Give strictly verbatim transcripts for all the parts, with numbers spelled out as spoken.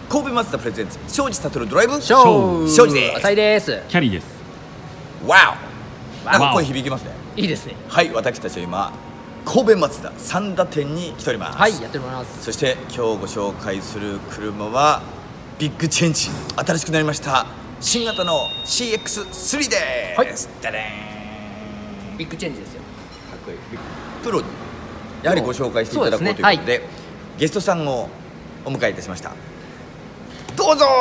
神戸マツダプレゼンツ庄司悟ドライブショー庄司です。 浅井です。 キャリーです。 わお、なんかわお声響きますね。 いいですね。 はい、私たちは今神戸マツダ三田店に来ております。 はい、やっております。 そして今日ご紹介する車はビッグチェンジ、新しくなりました新型の シーエックススリー です。はい、ダレーン、 ビッグチェンジですよ。 かっこいい。プロにやはりご紹介していただこうということで、 そうですね、はい、 ゲストさんをお迎えいたしました。どうぞ。よ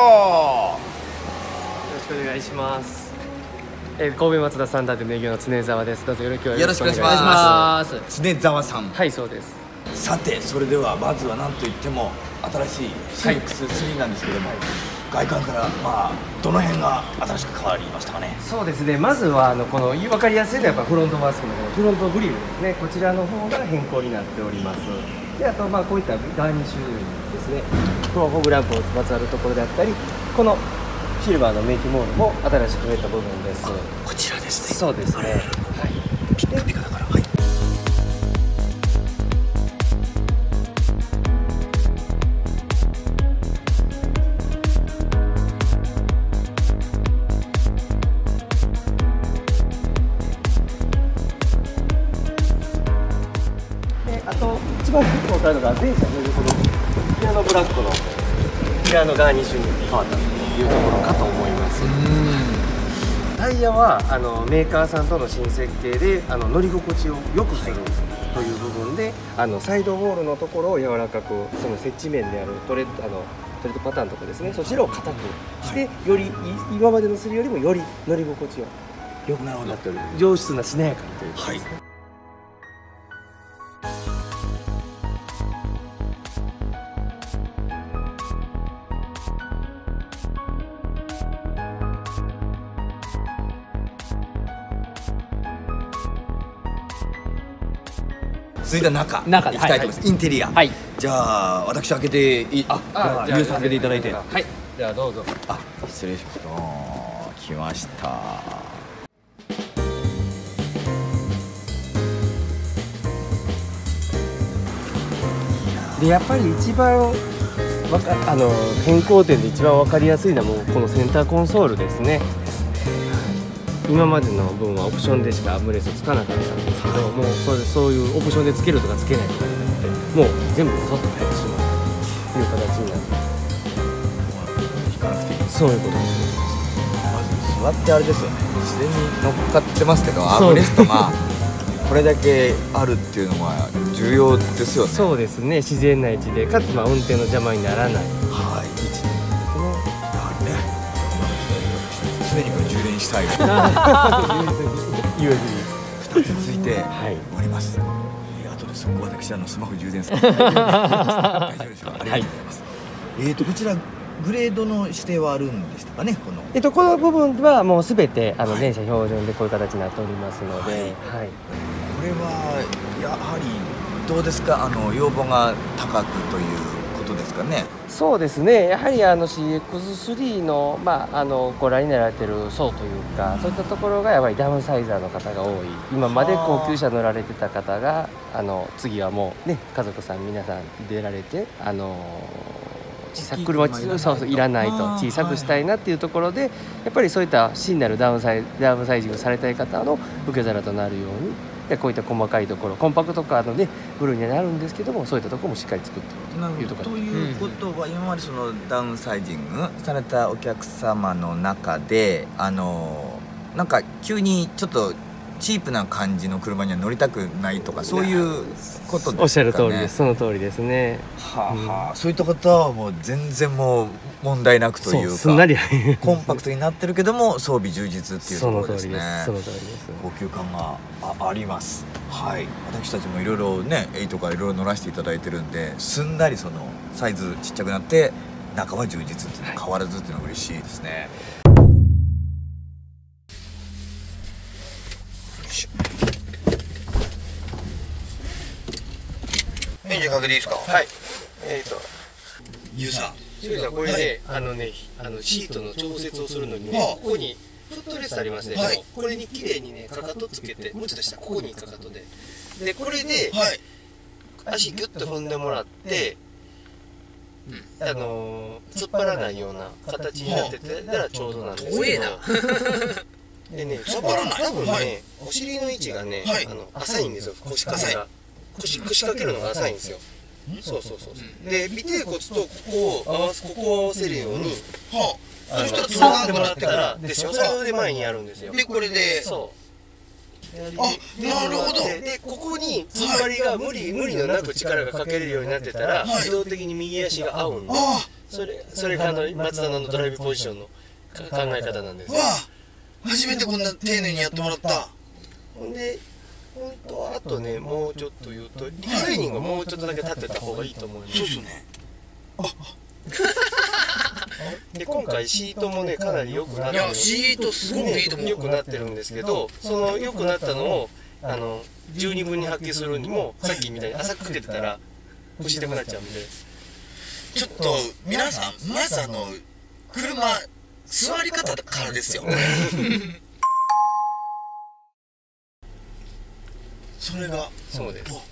ろしくお願いします。えー、神戸マツダサンダーで営業の常澤です。どうぞよろしくお願いします。 よろしくお願いします。常澤さん。 はい、そうです。 さて、それではまずは何といっても新しい シーエックススリー なんですけども、はい、外観からまあどの辺が新しく変わりましたかね。 そうですね。まずはあのこの分かりやすいのはやっぱフロントマスクのこのフロントグリルですね。こちらの方が変更になっております。で、あとまあこういったガーニッシュですね。このフォグランプをまつわるところであったり、このシルバーのメイキモールも新しく増えた部分です。 こちらですね。 そうですね。はい。 ピッカピカだから。はい。 で、あと一番結構変わるのが前車のこのピアノブラックのピアノガーニッシュに変わったというところかと思います。タイヤはあのメーカーさんとの新設計であの乗り心地を良くするという部分で、あのサイドウォールのところを柔らかく、その接地面であるトレッドあのトレッドパターンのところですね、そちらを硬くして、はい、より今までのするよりもより乗り心地を良くなっておる、上質なしなやかなということですね。はい。 続いては中中行きたいと思います。はいはい、インテリア。はい。じゃあ私開けていい？あ、あ、じゃあ開けていただいて。はい。 じゃあどうぞ。 あ、失礼します。来ました。 でやっぱり一番わかあの変更点で一番わかりやすいのはもうこのセンターコンソールですね。今までの分はオプションでしかアームレストつかなかったんですけど、もうそれそういうオプションでつけるとかつけないとかじゃなくて、もう全部取って変えてしまうという形になって、 引かなくていい。 そういうことです。 まず座ってあれですよね、自然に乗っかってますけど、アームレストがこれだけあるっていうのは重要ですよね。 そうですね、自然な位置でかつまあ運転の邪魔にならない、 はい、位置ですね。やはりね、常にこれ充電したいユーエスビー ふたつついております。はい、あとでそこ私あのスマホ充電する大丈夫でしょうか。ありがとうございます。えーとこちらグレードの指定はあるんでしたかね。このえっとこの部分はもうすべてあの全車標準でこういう形になっておりますので、はい。はい、これはやはりどうですか、あの要望が高くということですかね。 そうですね、やはりあの シーエックススリー の、まあ、あのご覧になられてる層というか、そういったところがやっぱりダウンサイザーの方が多い。今まで高級車乗られてた方があの次はもうね、家族さん皆さん出られて、あの小さく車をそうそういらないと、小さくしたいなっていうところで、やっぱりそういった真なるダウンサイダウンサイジングされたい方の受け皿となるように、こういった細かいところ、コンパクトカーのねブルーにはなるんですけども、そういったところもしっかり作っているというところです。 ということは、今までそのダウンサイジングされたお客様の中で、あのなんか急にちょっとチープな感じの車には乗りたくないとか、そういうことですかね。 おっしゃる通りです。その通りですね。 はあはあ、うん、そういった方はもう全然もう問題なくというか、 すんなりコンパクトになってるけども装備充実っていうところですね。 その通りです。 高級感が あ, あります。はい。私たちもいろいろね、エイとかいろいろ乗らせていただいてるんで、すんなりそのサイズちっちゃくなって中は充実っていうのは変わらずっていうのは嬉しいですね。エンジンかけていいですか。はい。えっとユーザーユーザーこれで、はい、あのね、あのシートの調節をするのにね、ここにフットレスありますね。はい、これに綺麗にねかかとつけて、もうちょっと下ここにかかとで、で、これで、はい、足ギュッと踏んでもらって、 あの突っ張らないような形になっててたらちょうどなんですけど。 怖えな。 でね、 突っ張らない。 多分ね、お尻の位置がね、あの浅いんですよ。腰掛けが腰腰掛けるのが浅いんですよ。そうそうそう。で、尾てい骨とここを合わすここを合わせるように、 はあ、そあのしたらつつなながっでもらってたたららですよ。それで前にやるんですよ。 でこれで、 そう。 あ、なるほど。 で、でここに突っ張りが無理無理のなく力がかけれるようになってたら、 はい自動的に右足が合うんで、 あそれそれがあの松田のドライブポジションのか考え方なんですあ、 よ。 わあ、初めてこんな丁寧にやってもらった。 ほんで、本当はあとね、もうちょっと言うと、リクライニングはもうちょっとだけ立ってた方がいいと思います。 そうですよね。 で、今回シートもね、かなり良くなってる。 いや、シートすごくいいと思う。 良くなってるんですけど、その良くなったのをあの十二分に発揮するにも、さっきみたいに浅くかけてたら腰痛くなっちゃうんで。 ちょっと皆さん、まずあの車座り方からですよ。それがそうです。